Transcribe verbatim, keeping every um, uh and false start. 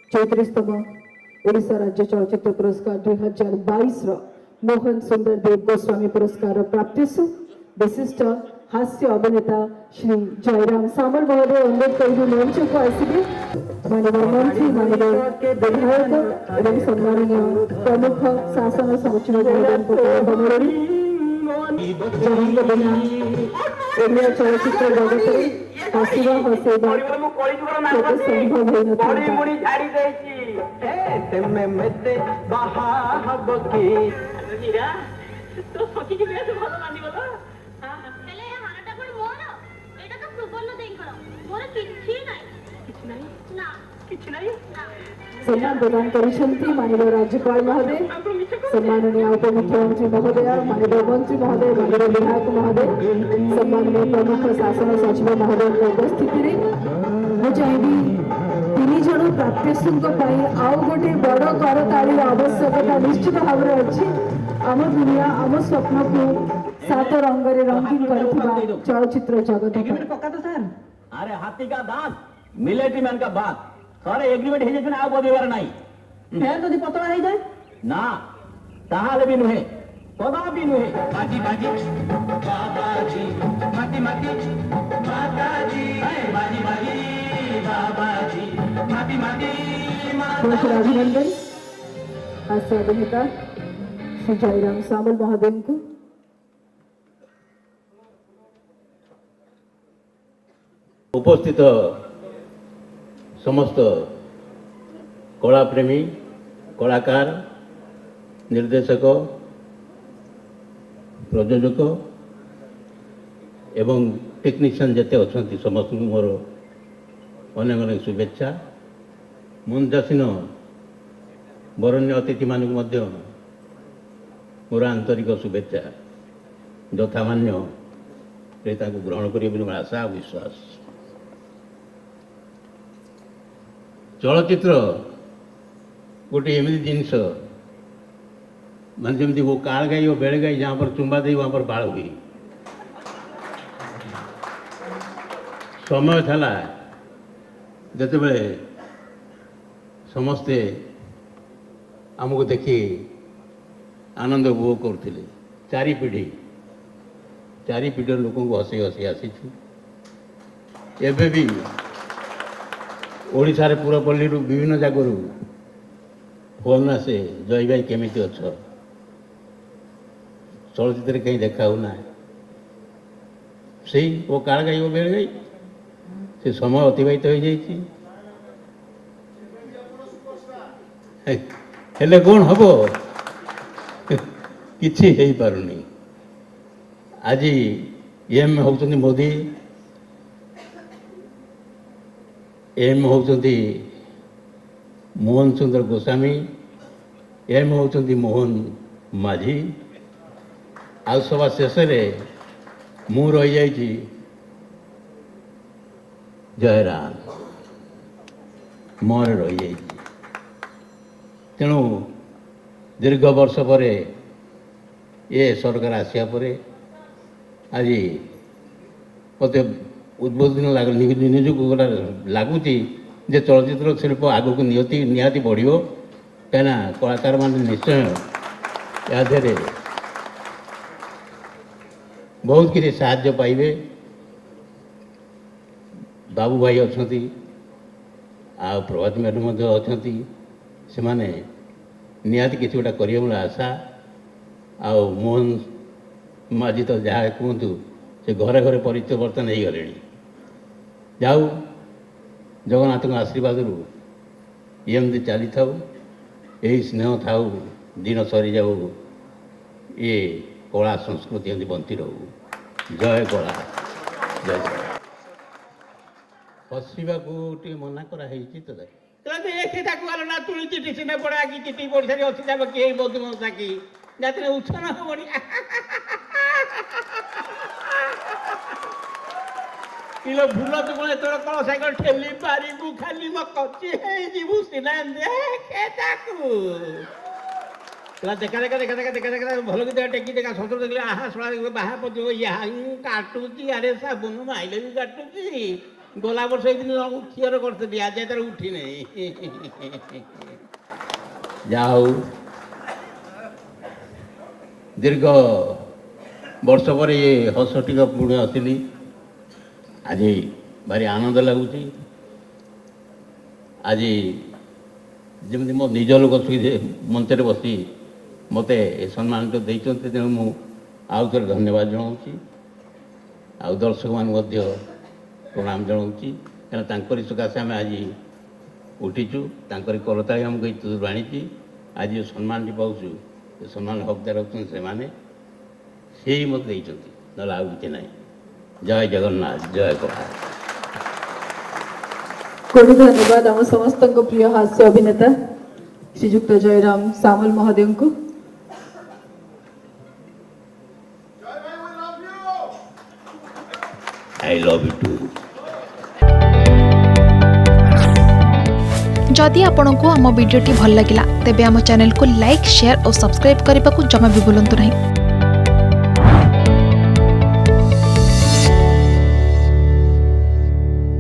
चौतीसतम ओडिशा राज्य चलचित्र पुरस्कार दुई हजार बैस मोहन सुंदर देव गोस्वामी पुरस्कार प्राप्तिसु विशिष्ट हास्य अभिनेता श्री जयराम सामल महोदय अनुरोध कर मंच को आसवे माननीय मंत्री माननीय विधायक एवं सम्माननीय प्रमुख शासन सचिव महोदय बिना ओडिया चलचित्र जगत हसवा हसेवा संभव हो सम्मान प्रदान करिसेंती माननीय राज्यपाल महोदय सम्माननीय उपमुख्यमंत्री महोदय माननीय मंत्री महोदय माननीय विधायक महोदय सम्माननीय प्रमुख शासन सचिव महोदय उपस्थिति में चाहिए तीन जन प्राप्तियों आउ गोटे बड़ करताली आवश्यकता निश्चित भाव में अच्छी आम दुनिया आम स्वप्न को सात रंग रंगीन कर चलचित्र जगत अरे हाथी का दांत मिलिट्री मैन का बात सारे एग्रीमेंट हो जाए आउ बदलबार ना फिर जब पतला हो जाए ना ताहले भी नुहे कदा भी नुहे बाजी बाजी बाबाजी माटी माटी माताजी बाजी बाजी बाबाजी माटी माटी बहुत अभिनंदन हास्य अभिनेता श्री जयराम सामल महोदय को उपस्थित समस्त कला प्रेमी कलाकार निर्देशक प्रयोजक एवं टेक्नीशियन जते अच्छा समस्त मोर अनेक अनेक शुभेच्छा मंचासीन बरण्य अतिथि मानक मोर आंतरिक शुभेच्छा यथामान्य ग्रहण कर आशा और विश्वास चलचित्र गोटे एमती जिनस मान जमी वो काल गाई और बेड़ गाई जहाँ पर चुंबा दे वहाँ पर बाड़ हुई समय था जिते बड़े समस्ते आमको देखी आनंद उपभोग करते चारि पीढ़ी चारि पीढ़ी लोक हसी हसी आसी एबे भी ओडिशा पूरपल्ली विभिन्न जगह फोन आसे जय भाई केमिति अछ चलचित्र कहीं देखा ना से वो काल गाई वो बेड़ गई से समय अतिबाहित हो जाइए हेले कौन हम किछि हो पारुनी आज एम होउछन्ति मोदी एम होउछन्ति मोहन सुंदर गोस्वामी एम होउछन्ति मोहन माझी आ सभा शेष मु रही जाइछि जयराम मोर रही जाइछि तेणु दीर्घ वर्ष पर ये सरकार आसिया परे आज मत उद्बोधन निजुक गोटा लगुच चलचित्र शिल्प आग को निहती निहाती बढ़ो कहीं कलाकार मान निश्चय यादे बहुत किसी साहाय्य पाइबे बाबू भाई अच्छा आ प्रभाती मैडम अच्छा से माने निहाती किसी गोटा करिए मोर आशा आ मोहन माझी तो जहाँ कहतु से घरे घरे परिचय बर्तन हो गले जाऊ जगन्नाथ आशीर्वाद एमती चली था यही स्नेह था दिन सरी जाऊ ये कला संस्कृति एमती बंती रहू जय कला जय हसवा को मना कराई तो ना तुली चिठी सीना पड़ा कि चिठी पड़ी सारी अच्छी जाब किए बहुत मशा की जाते उछन हम किलो भूल तो कौन एत कल साइकेल ठेली पारू खाली मो कची जीवु सीना देखे देखा देखा देखा देखा देखा देखा भल कि टेकी देखा सतर देखले आहा शला बाहा पड़ यहाँ काटुची अरे साबुन माइले भी काटुची गला वर्ष क्लियर करती आज एतर उठी नहीं जा दीर्घ वर्ष पर ये हस टिक पुणी आसली आज भारी आनंद लगुच आज जमी मो निज लोक मंच बसी मत सम्मान देते तेणु मु आउ थे धन्यवाद जनाऊँगी आउ दर्शक मान प्रणाम जनाऊँगी कहीं सकाशे आम आज उठीचु करता आमको बाणी आज जो सम्मान पाऊँ सम्मान हकदार होती से से ही मत देते ना आउ कि ना जय जगन्नाथ जय कथा कोटी धन्यवाद आम समस्त प्रिय हास्य अभिनेता श्रीजुक्त जयराम सामल महोदय को I love you too. जदि आपंक आम भिडी भल लगा तेब आम चैनल को लाइक शेयर और सब्सक्राइब करने को जमा भी भूलु नहीं।